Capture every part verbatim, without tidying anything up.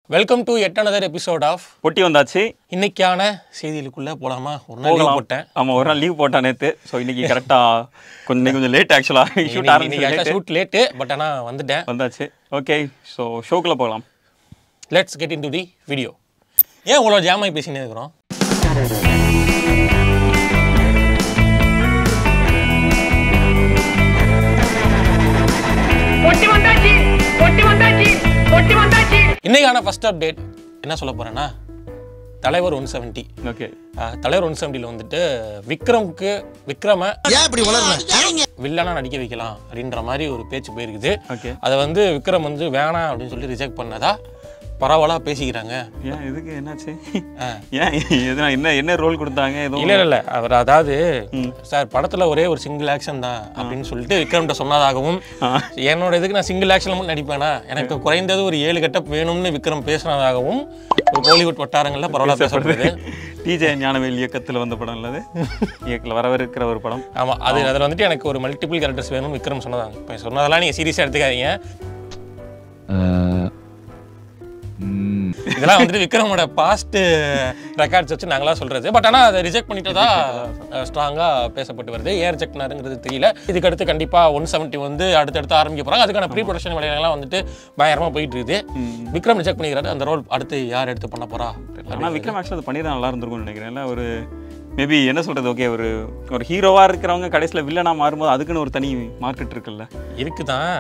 Welcome to yet another episode of பொட்டி வந்தாச்சு. இன்னைக்கான செய்திகளுக்குள்ள போலாமா? ஒரு நாள் லீவ் போட்டேன். ஆமா, ஒரு நாள் லீவ் போட்டா நேத்து. சோ இன்னைக்கு கரெக்ட்டா கொஞ்சம் கொஞ்சம் லேட் एक्चुअली ஷூட் ஆரம்பிச்சது. ஷூட் லேட் பட் ஆனா வந்துட்டேன். வந்தாச்சு. ஓகே, சோ ஷோக்குள்ள போகலாம். Let's get into the video. ஏன் இவ்வளவு ஜாம் ஆகி பேசினே இருக்கோம்? பொட்டி வந்தாச்சு பொட்டி வந்தாச்சு பொட்டி வந்தாச்சு. இன்னைக்கான ஃபர்ஸ்ட் அப்டேட் என்ன சொல்ல போறேன்னா, தலைவர் ஒன் செவன்ட்டி. ஓகே, தலைவர் ஒன் செவன்ட்டில வந்துட்டு விக்ரம்க்கு விக்ரம வில்லனா நடிக்க வைக்கலாம் அப்படின்ற மாதிரி ஒரு பேச்சு போயிருக்குது. அதை வந்து விக்ரம் வந்து வேணாம் அப்படின்னு சொல்லி ரிஜெக்ட் பண்ணதா பரவாயில்ல பேசிக்கிறாங்க. ஏன் இதுக்கு என்னாச்சு? ஏன் எதுனா என்ன என்ன ரோல் கொடுத்தாங்க? எதுவும் இல்லை இல்லை அவர் அதாவது சார் படத்தில் ஒரே ஒரு சிங்கிள் ஆக்ஷன் தான் அப்படின்னு சொல்லிட்டு விக்ரம்கிட்ட சொன்னதாகவும், என்னோட இதுக்கு நான் சிங்கிள் ஆக்ஷன் மட்டும் நடிப்பேனா, எனக்கு குறைந்தது ஒரு ஏழு கட்டப் வேணும்னு விக்ரம் பேசுனதாகவும் ஒரு பாலிவுட் வட்டாரங்களில் பரவாயில்ல பேசப்படுது. டிஜே ஞானவேல் இயக்கத்தில் வந்த படம் இல்லது, இயக்கத்தில் வரவிருக்கிற ஒரு படம். ஆமாம், அது அதில் வந்துட்டு எனக்கு ஒரு மல்டிபிள் கேரக்டர்ஸ் வேணும்னு விக்ரம் சொன்னதாங்க. இப்போ சொன்னதெல்லாம் நீங்கள் சீரியஸாக எடுத்துக்காதீங்க. இதெல்லாம் வந்துட்டு விக்ரமோட பாஸ்ட் ரெக்கார்ட்ஸ் வச்சு நாங்களா சொல்றது. பட் ஆனால் அதை ரிஜெக்ட் பண்ணிட்டு தான் ஸ்ட்ராங்காக பேசப்பட்டு வருது. ஏன் ரிஜெக்ட் பண்ணாருங்கிறது தெரியல. இதுக்கு அடுத்து கண்டிப்பாக ஒன் செவன்ட்டி வந்து அடுத்தடுத்து ஆரம்பிக்க போகிறாங்க. அதுக்கான ப்ரீ ப்ரொடக்ஷன் வேலைகள்லாம் வந்துட்டு பயங்கரமாக போயிட்டு இருக்குது. விக்ரம் ரிஜெக்ட் பண்ணிக்கிறாரு. அந்த ரோல் அடுத்து யார் எடுத்து பண்ண போறா? ஆனால் விக்ரம் ஆக்சுவலி அது பண்ணி தான் நல்லா இருந்திருக்கும்னு நினைக்கிறேன். ஒரு மேபி என்ன சொல்றது, ஓகே, ஒரு ஒரு ஹீரோவா இருக்கிறவங்க கடைசியில் வில்லனா மாறும்போது அதுக்குன்னு ஒரு தனி மார்க்கெட் இருக்குல்ல. இருக்குதான்.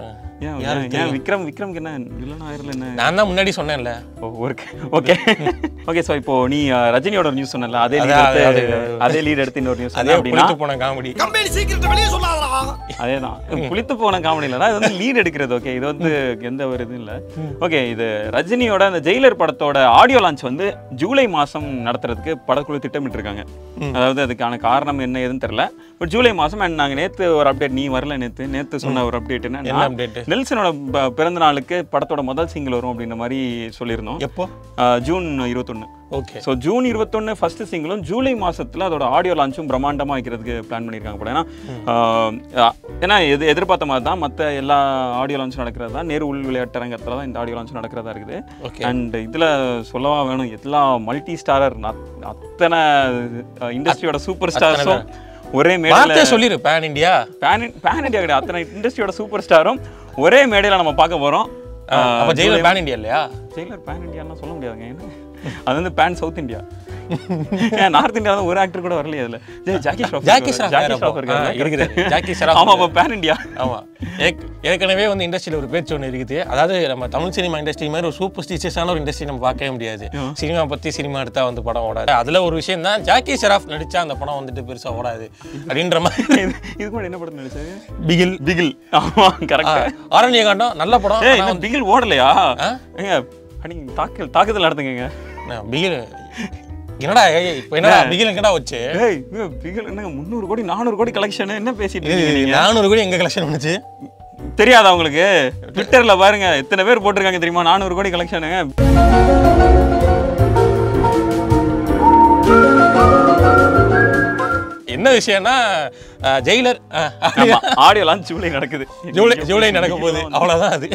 ஏன் விக்ரம் விக்ரம்க்கு என்ன வில்லனா ஆயிரல? என்ன நான் தான் முன்னாடி சொன்னேன்ல. ஓகே ஓகே ஓகே ஸோ இப்போ நீ ரஜினியோட நியூஸ் சொன்னல, அதே அதே லீட் எடுத்து இன்னொரு நியூஸ் அப்படின்னா போன காமெடி கம்பெனி சீக்கிரத்தை வெளியே சொல்லாதடா. அதேதான், புளித்து போன காமெடி இல்லைனா இது வந்து லீட் எடுக்கிறது. ஓகே, இது வந்து எந்த ஒரு இதுவும் இல்லை. ஓகே, இது ரஜினியோட அந்த ஜெயிலர் படத்தோட ஆடியோ லான்ச் வந்து ஜூலை மாதம் நடத்துறதுக்கு படக்குழு திட்டமிட்டு இருக்காங்க. அதாவது அதுக்கான காரணம் என்ன ஏதுன்னு தெரியல. பட் ஜூலை மாதம் அண்ட் நாங்கள் நேற்று ஒரு அப்டேட், நீ வரல நேற்று நேற்று சொன்ன ஒரு அப்டேட் என்ன அப்டேட், நெல்சனோட பிறந்த நாளுக்கு படத்தோட முதல் சிங்கிள் வரும் அப்படின்ற மாதிரி சொல்லியிருந்தோம். எப்போ? ஜூன் இருபத்தொன்னு. ஓகே, ஸோ ஜூன் இருபத்தொன்னு ஃபர்ஸ்ட் சிங்கிளும், ஜூலை மாசத்துல அதோட ஆடியோ லான்ச்சும் பிரம்மாண்டமாக வைக்கிறதுக்கு பிளான் பண்ணியிருக்காங்க போல. ஏன்னா ஏன்னா எது எதிர்பார்த்த மாதிரி தான் மற்ற எல்லா ஆடியோ லான்ச்சும் நடக்கிறது தான். நேரு உள் விளையாட்டரங்கத்தில் தான் இந்த ஆடியோ லான்ச் நடக்கிறதா இருக்குது. அண்ட் இதில் சொல்லவா வேணும், எல்லா மல்டி ஸ்டாரர் அத்தனை இண்டஸ்ட்ரியோட சூப்பர் ஸ்டார்ஸும் ஒரே மேடையில சொல்லிரு. Pan India pan pan India கிடையாது, அத்தனை இண்டஸ்ட்ரியோட சூப்பர் ஸ்டாரும் ஒரே மேடையில நம்ம பார்க்க போறோம். ஜெயிலர் பேன் இண்டியா இல்லையா? ஜெயிலர் பேன் இண்டியான்னு சொல்ல முடியாதுங்க. ஏன்னா அது வந்து பேன் சவுத் இந்தியா. நார்த் இந்தியால ஒரு ஆக்டர் கூட வரலையே. அதுல ஜாக்கி ஷ்ராஃப் ஜாக்கி ஷ்ராஃப் இருக்குது. ஜாக்கி ஷ்ராஃப் ஆமா, பேன் இந்தியா. ஆமா, ஏற்கனவே வந்து இண்டஸ்ட்ரியில் ஒரு பேச்சு ஒன்று இருக்குது. அதாவது நம்ம தமிழ் சினிமா இண்டஸ்ட்ரி மாதிரி ஒரு சூப்பர் ஸ்டீச்சர்ஸான ஒரு இண்டஸ்ட்ரி நம்ம பார்க்கவே முடியாது. சினிமா பற்றி சினிமா எடுத்தா வந்து படம் ஓடாது. அதில் ஒரு விஷயம் தான், ஜாக்கி ஷெராஃப் நடிச்சா அந்த படம் வந்துட்டு பெருசாக ஓடாது அப்படின்ற மாதிரி. இது கூட என்ன படம் நடிச்சாரு? பிகில். பிகில், ஆமா கரெக்ட். ஆரண்ய காண்டம் நல்ல படம். பிகில் ஓடலையா? தாக்குதல் தாக்குதல் நடத்துங்க. பிகில் என்னடா இப்போ என்ன பிகில் எங்கடா வச்சு? பிகில் என்னங்க முந்நூறு கோடி நானூறு கோடி கலெக்ஷன் என்ன பேசிட்டு இருக்கீங்க? நானூறு கோடி எங்க கலெக்ஷன் வந்துச்சு தெரியாதா உங்களுக்கு? ட்விட்டர்ல பாருங்க எத்தனை பேர் போட்டிருக்காங்க தெரியுமா, நானூறு கோடி கலெக்ஷனுங்க. என்ன விஷயம்னா, ஜெயிலர் ஆடியோ லான்ச் ஜூலை நடக்குது. ஜூலை ஜூலை நடக்க போகுது, அவ்வளவுதான். அது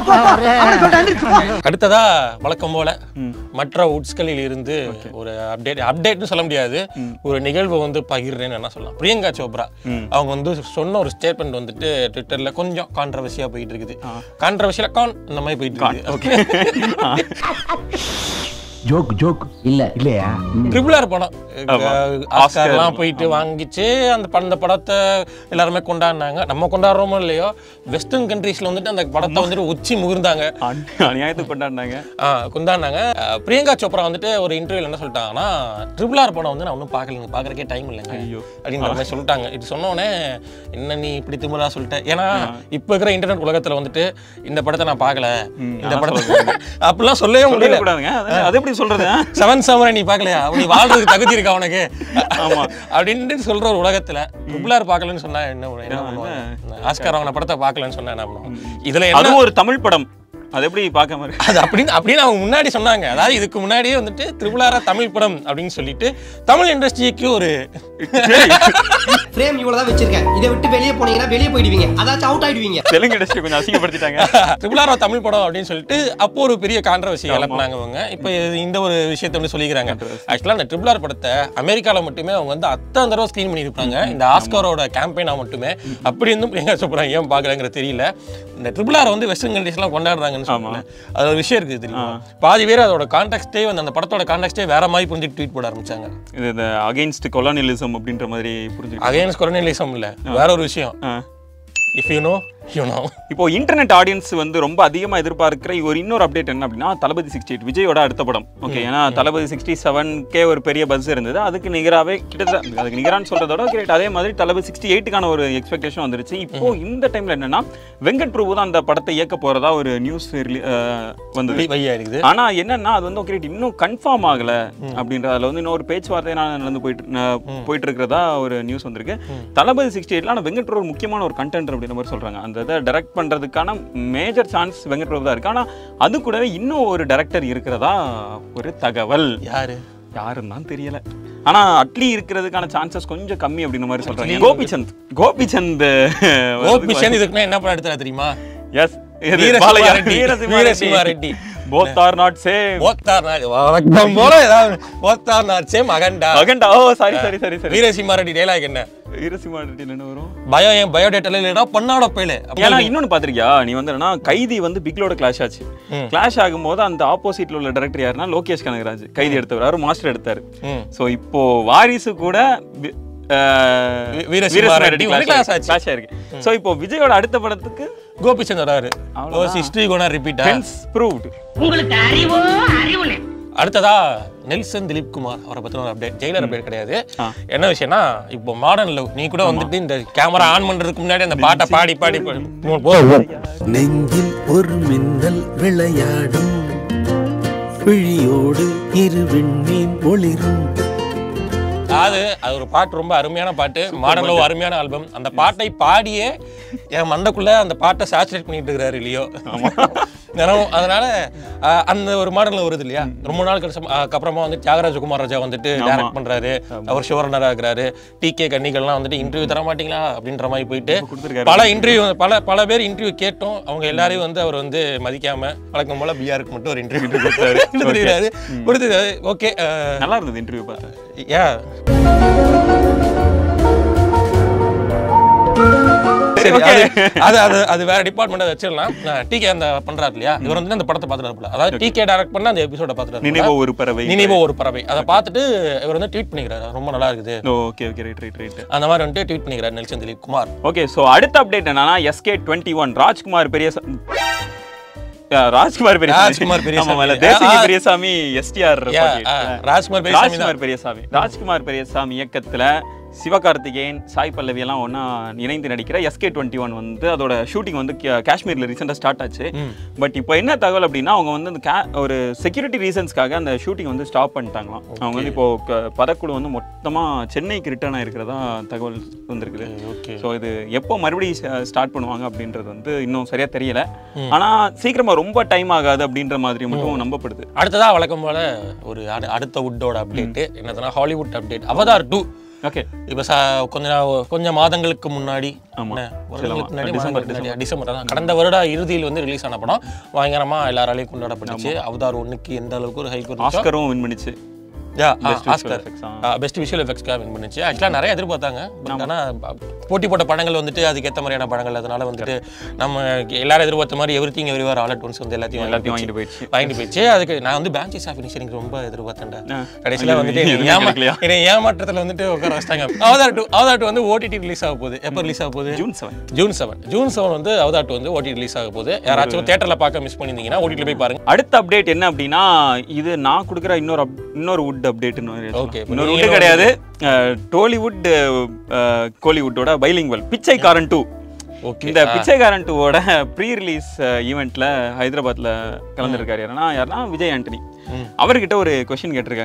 அடுத்ததா வழக்கம் போல மற்ற உட்ஸ்களில் இருந்து ஒரு அப்டேட் அப்டேட்னு சொல்ல முடியாது, ஒரு நிகழ்வு வந்து பகிர்றேன்னு என்ன சொல்லலாம். பிரியங்கா சோப்ரா அவங்க வந்து சொன்ன ஒரு ஸ்டேட்மெண்ட் வந்துட்டு ட்விட்டர்ல கொஞ்சம் கான்ட்ரவர்சியா போயிட்டு இருக்குது. கான்ட்ரவர்சியில கான் இந்த மாதிரி போயிட்டு இருக்கு. ஜோக் ஜோக் இல்ல இல்லையா? ட்ரிபிள் ஆர் படம் ஆஸ்கார்லாம் போயிட்டு வாங்கிச்சு. அந்த அந்த படத்தை எல்லாருமே கொண்டாடினாங்க. நம்ம கொண்டாடுறோமோ இல்லையோ, வெஸ்டர்ன் கண்ட்ரீஸ்ல வந்துட்டு அந்த படத்தை வந்துட்டு உச்சி முகிர்ந்தாங்க, அநியாயத்துக்கு கொண்டாடினாங்க கொண்டாடினாங்க. பிரியங்கா சோப்ரா வந்துட்டு ஒரு இன்டர்வியூல என்ன சொல்லிட்டாங்கன்னா, ட்ரிபிள் ஆர் படம் வந்து நான் ஒன்றும் பார்க்கலங்க, பார்க்கறக்கே டைம் இல்லைங்க அப்படின்ற மாதிரி சொல்லிட்டாங்க. இது சொன்னோடனே என்ன நீ இப்படி திமிரா சொல்லிட்டேன். ஏன்னா இப்போ இருக்கிற இன்டர்நெட் உலகத்துல வந்துட்டு இந்த படத்தை நான் பார்க்கல, இந்த படத்தை அப்படிலாம் சொல்லவே முடியல. சொல்றது செவன் சாமுராய் நீ பார்க்கலையா, நீ வாழ்றதுக்கு தகுதி இருக்கா உனக்கு அப்படின்னு சொல்ற ஒரு உலகத்துல ட்ரிபிள் ஆர் பார்க்கலன்னு சொன்னா என்ன என்ன பண்ணுவாங்க? ஆஸ்கார் அவங்க படத்தை பார்க்கலன்னு சொன்னா என்ன பண்ணுவோம்? இதுல என்ன ஒரு தமிழ் படம் அது எப்படி பார்க்காம இருக்கு அது அப்படின்னு அப்படின்னு அவங்க முன்னாடி சொன்னாங்க. அதாவது இதுக்கு முன்னாடியே வந்துட்டு ட்ரிபிள் ஆர் தமிழ் படம் அப்படின்னு சொல்லிட்டு தமிழ் இண்டஸ்ட்ரிக்கு ஒரு ஃப்ரேம் இவ்வளவுதான் வச்சிருக்கேன், இதை விட்டு வெளியே போனீங்கன்னா வெளியே போயிடுவீங்க, அதாச்சும் அவுட் ஆயிடுவீங்க. தெலுங்கு இண்டஸ்ட்ரி கொஞ்சம் அசிங்கப்படுத்திட்டாங்க. ட்ரிபிள் ஆர் தமிழ் படம் அப்படின்னு சொல்லிட்டு அப்போ ஒரு பெரிய கான்ட்ரவர்சி கிளப்பினாங்க அவங்க. இப்போ இந்த ஒரு விஷயத்தை வந்து சொல்லிக்கிறாங்க. ஆக்சுவலாக அந்த ட்ரிபிள் ஆர் படத்தை அமெரிக்காவில் மட்டுமே அவங்க வந்து அத்தனை தடவை ஸ்க்ரீன் பண்ணியிருப்பாங்க இந்த ஆஸ்காரோட கேம்பெயினா மட்டுமே. அப்படி இருந்தும் எங்க சொல்றாங்க ஏன் பார்க்குறாங்கிற தெரியல. இந்த ட்ரிபிள் ஆர் வந்து வெஸ்டர்ன் கண்ட்ரீஸ்லாம் கொண்டாடுறாங்கன்னு சொன்னாங்க. அது ஒரு விஷயம் இருக்குது தெரியுமா? பாதி பேர் அதோட கான்டெக்ஸ்டே வந்து அந்த படத்தோட கான்டெக்ஸ்டே வேற மாதிரி புரிஞ்சு ட்வீட் போட ஆரம்பிச்சாங்க. இது இந்த அகைன்ஸ்ட் கொலோனியலிசம் அப்படின்ற மாதிரி புரிஞ்சு. அகைன்ஸ்ட் கொலோனியலிசம் இல்ல, வேற ஒரு விஷயம். If you know you know. இப்போ இன்டர்நெட் ஆடியன்ஸ் வந்து ரொம்ப அதிகமாக எதிர்பார்க்கிற ஒரு இன்னொரு அப்டேட் என்ன அப்படின்னா தளபதி சிக்ஸ்டி எயிட் விஜயோட அடுத்த படம். ஓகே, ஏன்னா தளபதி சிக்ஸ்டி செவன்கே ஒரு பெரிய பஸ் இருந்தது. அதுக்கு நிகராகவே கிட்டத்தட்ட அதுக்கு நிகரான்னு சொல்றதோட கிரேட் அதே மாதிரி தளபதி சிக்ஸ்டி எயிட்டுக்கான ஒரு எக்ஸ்பெக்டேஷன் வந்துருச்சு. இப்போ இந்த டைம்ல என்னன்னா வெங்கட் பிரபு தான் அந்த படத்தை இயக்க போறதா ஒரு நியூஸ் வந்து. ஆனா என்னன்னா அது வந்து கிரேட் இன்னும் கன்ஃபார்ம் ஆகல அப்படின்ற அதுல வந்து இன்னொரு பேச்சுவார்த்தை நடந்து போயிட்டு போயிட்டு இருக்கிறதா ஒரு நியூஸ் வந்திருக்கு. தளபதி சிக்ஸ்டி எயிட்ல ஆனா வெங்கட் பிரபு முக்கியமான ஒரு கண்டென்ட் அப்படின்ற மாதிரி சொல்றாங்க. அந்த இதை டைரக்ட் பண்றதுக்கான மேஜர் சான்ஸ் வெங்கட் பிரபு தான் இருக்கு. ஆனா அது கூடவே இன்னும் ஒரு டைரக்டர் இருக்கிறதா ஒரு தகவல். யாரு யாருன்னு தான் தெரியல. ஆனா அட்லி இருக்கிறதுக்கான சான்சஸ் கொஞ்சம் கம்மி அப்படின்ற மாதிரி சொல்றாங்க. கோபிச்சந்த் கோபிச்சந்த் கோபிச்சந்த் இதுக்கு என்ன படம் எடுத்தா தெரியுமா? Yes, Veerasimha Reddy. both are not same. both are not வணக்கம் போல ஏதாவது both are not same Akhanda Akhanda oh sorry sorry sorry sorry Veerasimha Reddy dialogue என்ன? வீரசிம்மா ரெட்டில என்ன வரும்? பயோ ஏன் பயோடேட்டால இல்லடா பண்ணாட பேல. ஏன்னா இன்னொன்னு பாத்திருக்கியா நீ வந்துனா கைதி வந்து பிக்லோட கிளாஷ் ஆச்சு. கிளாஷ் ஆகும்போது அந்த ஆப்போசிட்ல உள்ள டைரக்டர் யாருன்னா லோகேஷ் கனகராஜ் கைதி எடுத்தவர். அவர் மாஸ்டர் எடுத்தாரு. சோ இப்போ வாரிசு கூட வீரசிம்மா ரெட்டி கிளாஷ் ஆயிருக்கு. சோ இப்போ விஜயோட அடுத்த படத்துக்கு கோபிச்சந்த் வராரு. Oh history gonna repeat hence proved. உங்களுக்கு அறிவோ அறிவுல. அடுத்ததா நெல்சன் திலீப் குமார் அவரை பத்தின ஒரு அப்டேட். ஜெயிலர் அப்டேட் கிடையாது. என்ன விஷயம்னா இப்போ மாடர்ன் லவ் நீ கூட வந்துட்டு இந்த கேமரா ஆன் பண்றதுக்கு முன்னாடி அந்த பாட்டை பாடி பாடி நெஞ்சில் ஒரு மின்னல் விளையாடும் விழியோடு இரு விண்மீன் ஒளிரும். அது அது ஒரு பாட்டு, ரொம்ப அருமையான பாட்டு. மாடர்ன் லவ் அருமையான ஆல்பம். அந்த பாட்டை பாடியே என் மண்டக்குள்ள அந்த பாட்டை சாச்சுரேட் பண்ணிட்டு இருக்கிறாரு இல்லையோ. அதனால அந்த ஒரு மாடர்ன்ல வருது இல்லையா. ரொம்ப நாள் கழிச்சு அப்புறமா வந்து தியாகராஜ குமார் ராஜா வந்துட்டு டைரக்ட் பண்றாரு. அவர் ஷோரனரா இருக்கிறாரு. டி கே கன்னிகள்லாம் வந்துட்டு இன்டர்வியூ தர மாட்டீங்களா அப்படின்ற மாதிரி போயிட்டு பல இன்டர்வியூ பல பல பேர் இன்டர்வியூ கேட்டோம். அவங்க எல்லாரையும் வந்து அவர் வந்து மதிக்காம வழக்கம் போல பிஆருக்கு மட்டும் ஒரு இன்டர்வியூ கொடுத்துருக்காரு. கொடுத்தது ஓகே, நல்லா இருந்தது இன்டர்வியூ பார்த்தேன். ஏ அது அது அது வேற டிபார்ட்மெண்ட் வச்சிடலாம். டிகே அந்த பண்றாரு இல்லையா, இவர் வந்து அந்த படத்தை பார்த்துட்டு அதாவது டிகே டைரக்ட் பண்ண அந்த எபிசோட பார்த்துட்டு நினைவோ ஒரு பறவை நினைவோ ஒரு பறவை அதை பார்த்துட்டு இவர் வந்து ட்வீட் பண்ணிக்கிறாரு. ரொம்ப நல்லா இருக்குது. Okay okay right right right அந்த மாதிரி வந்துட்டு ட்வீட் பண்ணிக்கிறாரு நெல்சன் திலீப் குமார். ஓகே, ஸோ அடுத்த அப்டேட் என்னன்னா எஸ்கே டுவெண்ட்டி ஒன் ராஜ்குமார் பெரிய ராஜ்குமார் பெரிய ராஜ்குமார் பெரியசாமி தேசிய பெரியசாமி எஸ்டிஆர் ராஜ்குமார் ராஜ்குமார் பெரியசாமி ராஜ்குமார் பெரியசாமி இயக்கத்துல சிவகார்த்திகேயன் சாய் பல்லவி எல்லாம் ஒன்னா இணைந்து நடிக்கிற எஸ்கே டுவெண்ட்டி ஒன் வந்து அதோட ஷூட்டிங் வந்து காஷ்மீர்ல ரீசெண்டாக ஸ்டார்ட் ஆச்சு. பட் இப்போ என்ன தகவல் அப்படின்னா அவங்க வந்து அந்த ஒரு செக்யூரிட்டி ரீசன்ஸ்க்காக அந்த ஷூட்டிங் வந்து ஸ்டாப் பண்ணிட்டாங்களாம். அவங்க வந்து இப்போ படக்குழு வந்து மொத்தமா சென்னைக்கு ரிட்டர்ன் ஆயிருக்கிறதா தகவல் வந்திருக்குது. ஸோ இது எப்போ மறுபடியும் ஸ்டார்ட் பண்ணுவாங்க அப்படின்றது வந்து இன்னும் சரியா தெரியல. ஆனா சீக்கிரமா ரொம்ப டைம் ஆகாது அப்படின்ற மாதிரி மட்டும் நம்பப்படுது. அடுத்ததா வழக்கம் போல ஒரு அடுத்த வுட்டோட அப்டேட் என்னதுன்னா Hollywood update Avatar two. Okay, இப்போ கொஞ்சம் கொஞ்சம் மாதங்களுக்கு முன்னாடி டிசம்பர் தான் கடந்த வருட இறுதியில் வந்து ரிலீஸ் ஆன படம் பயங்கரமா எல்லாராலையும் கொண்டாடப்பட்டுச்சு. அவதார் ஒன்னுக்கு எந்த அளவுக்கு ஒரு ஹைப் ஆஸ்கரும் வின் பண்ணிச்சு. பெஸ்ட் விஷுவல் எஃபெக்ட்ஸ்க்காக வின் பண்ணுச்சு. ஆக்சுவலாக நிறைய எதிர்பார்த்தாங்க. பட் ஆனால் போட்டி போட்ட படங்கள் வந்துட்டு அதுக்கேற்ற மாதிரியான படங்கள். அதனால வந்துட்டு நம்ம எல்லாரும் எதிர்பார்த்த மாதிரி everything everywhere all at once வந்து எல்லாத்தையும் எல்லாத்தையும் வாங்கிட்டு போயிடுச்சு வாங்கிட்டு போயிடுச்சு அதுக்கு நான் வந்து பேன்ச்சஸ் ஆஃப் இனிஷியரிங் ரொம்ப எதிர்பார்த்தேன்டா. கடைசியில் வந்துட்டு என்னை ஏமாற்றத்தில் வந்துட்டு உட்கார வச்சிட்டாங்க. அவதார் டூ அவதார் டூ வந்து ஓடிடி ரிலீஸ் ஆக போகுது. எப்போ ரிலீஸ் ஆக போகுது? June seven June seven June seven வந்து அவதார் டூ வந்து ஓடிடி ரிலீஸ் ஆக போகுது. யாராச்சும் தியேட்டரில் பார்க்க மிஸ் பண்ணியிருந்தீங்கன்னா ஓடிடியில் போய் பாருங்க. அடுத்த அப்டேட் என்ன அப்படின்னா இது நான் கொடுக்குற இன்னொரு இன்னொரு வுட் அப்டேட்னு கிடையாது. டோலிவுட் கோலிவுட்டோட பைலிங்குவல் பிச்சைக்காரன் டூ. இந்த பிச்சைக்காரன் டூவோட ப்ரீ ரிலீஸ் ஈவெண்ட்ல ஹைதராபாத்ல கலந்துருக்காரு. யாருன்னா யாருன்னா விஜய் ஆண்டனி. அவர்கிட்ட ஒரு கொஸ்டின் கேட்டிருக்காங்க.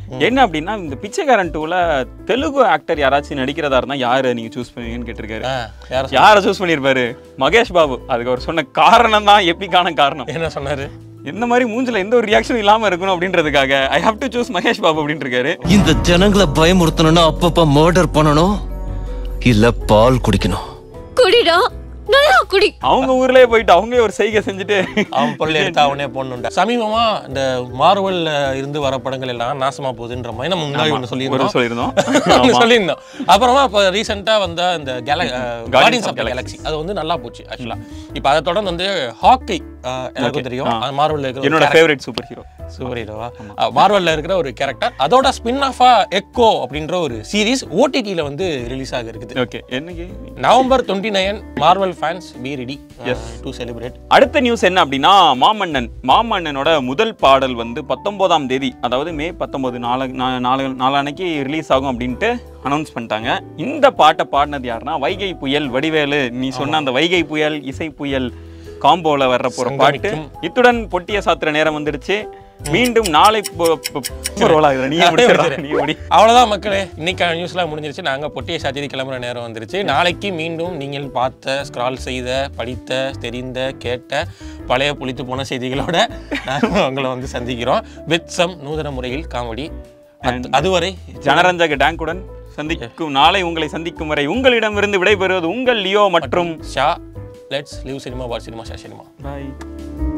என்ன அப்படின்னா இந்த பிச்சைக்காரன் டூல தெலுங்கு ஆக்டர் யாராச்சும் நடிக்கிறதா இருந்தா யாரு நீங்க சூஸ் பண்ணுவீங்கன்னு கேட்டிருக்காரு. யாரை சூஸ் பண்ணிருப்பாரு? மகேஷ் பாபு. அதுக்கு அவர் சொன்ன காரணம் தான் எப்பிக்கான காரணம். என்ன சொன்னாரு? இந்த மாதிரி மூஞ்சில எந்த ஒரு ரியாக்ஷனும் இல்லாம இருக்கணும் அப்படின்றதுக்காக I have to choose Mahesh Babu அப்படின்னு இருக்காரு. இந்த ஜனங்களை பயமுறுத்தணும்னா அப்பப்ப மர்டர் பண்ணணும் இல்ல பால் குடிக்கணும். குடிடா நல்லா குடி. அவங்க ஊர்லயே போயிட்டு அவங்களே ஒரு செய்கை செஞ்சுட்டு அவன் பொருள் எடுத்து அவனே போடணும்டா. சமீபமா இந்த மார்வல்ல இருந்து வர படங்கள் எல்லாம் நாசமா போகுதுன்ற மாதிரி நம்ம முன்னாடி ஒன்று சொல்லியிருந்தோம் சொல்லியிருந்தோம் சொல்லியிருந்தோம் அப்புறமா இப்போ ரீசெண்டா வந்த இந்த கார்டியன்ஸ் ஆஃப் தி கேலக்ஸி அது வந்து நல்லா போச்சு ஆக்சுவலா. இப்போ அதை தொடர்ந்து வந்து ஹாக்கி எல்லாருக்கும் தெரியும். மார்வல்ல இருக்கிற என்னோட ஃபேவரட் சூப்பர் ஹீரோ சூப்பர் ஹீரோவா மார்வல்ல இருக்கிற ஒரு கேரக்டர். அதோட ஸ்பின் ஆஃபா எக்கோ அப்படின்ற ஒரு சீரீஸ் ஓடிடில வந்து ரிலீஸ் ஆக இருக்குது. ஓகே என்னைக்கு? November twenty nine Marvel fans be ready to celebrate. அடுத்த நியூஸ் என்ன அப்படின்னா மாமன்னன் மாமன்னனோட முதல் பாடல் வந்து பத்தொன்பதாம் தேதி அதாவது மே பத்தொன்பது நாலு நாளானைக்கு ரிலீஸ் ஆகும் அப்படின்ட்டு அனௌன்ஸ் பண்ணிட்டாங்க. இந்த பாட்டை பாடினது யாருன்னா வைகை புயல் வடிவேலு. நீ சொன்ன அந்த வைகை புயல் இசை புயல் காம்போல வர்ற போற பாட்டு. இத்துடன் பொட்டிய சாத்திர நேரம் வந்துடுச்சு. மீண்டும் நாளை அவ்வளவுதான் மக்களே, இன்னைக்கான நியூஸ்லாம் முடிஞ்சிருச்சு. நாங்க பொட்டியை சாத்தி கிளம்புற நேரம் வந்துருச்சு. நாளைக்கு மீண்டும் நீங்கள் பார்த்த ஸ்க்ரால் செய்த படித்த தெரிந்த கேட்ட பழைய புளித்து போன செய்திகளோட நாங்கள் உங்களை வந்து சந்திக்கிறோம் வித் சம் நூதன முறையில் காமெடி. அதுவரை ஜனரஞ்சக டேங்குடன் சந்திக்கும் நாளை உங்களை சந்திக்கும் வரை உங்களிடமிருந்து விடைபெறுவது உங்கள் லியோ மற்றும் Shah. Let's leave cinema, watch cinema, share cinema. Bye.